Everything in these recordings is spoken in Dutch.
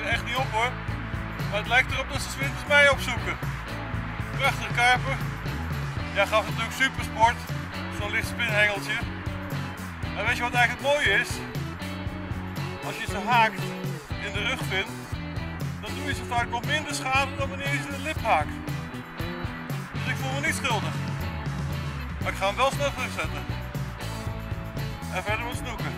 echt niet op hoor. Maar het lijkt erop dat ze 's winters mij opzoeken. Prachtige karper. Ja, gaf natuurlijk supersport. Zo'n licht spinhengeltje. En weet je wat eigenlijk het mooie is? Als je ze haakt in de rugvin, dan doe je ze vaak nog minder schade dan wanneer je ze in de lip haakt. Dus ik voel me niet schuldig. Maar ik ga hem wel snel terugzetten. En verder met snoeken.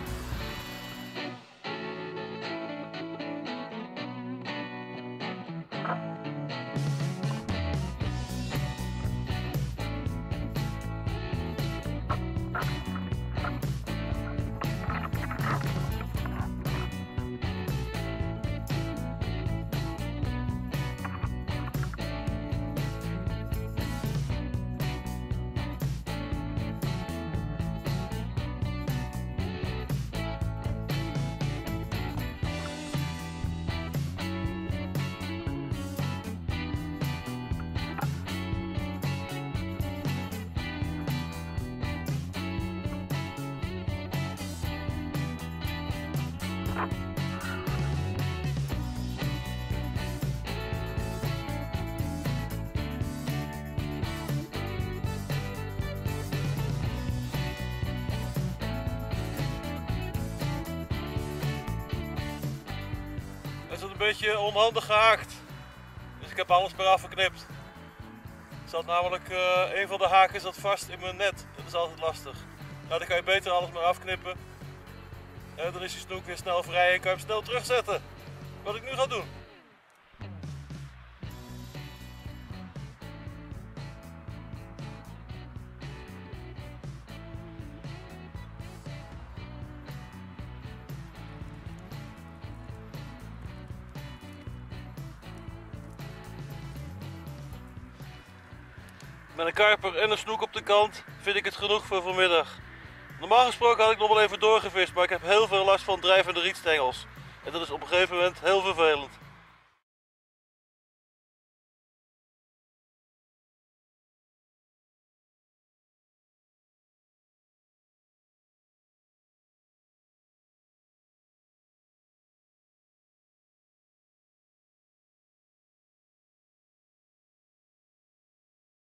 Het is een beetje onhandig gehaakt, dus ik heb alles maar afgeknipt. Zat namelijk, een van de haken zat vast in mijn net, dat is altijd lastig. Nou, dan kan je beter alles maar afknippen. En dan is die snoek weer snel vrij en kan je hem snel terugzetten. Wat ik nu ga doen. Met een karper en een snoek op de kant vind ik het genoeg voor vanmiddag. Normaal gesproken had ik nog wel even doorgevist, maar ik heb heel veel last van drijvende rietstengels. En dat is op een gegeven moment heel vervelend.